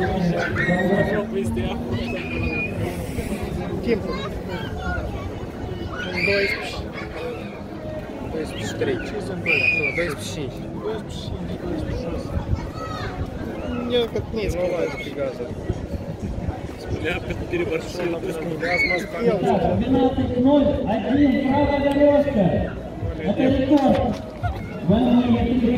Timpul. 12. 12.3. Ce sunt băi? 12.5. 12.5. Eu cât nici mă văd pe gază. Spunea că переборщил. Газ нас Да, 12-0, 1 право Березка. Это рекорд.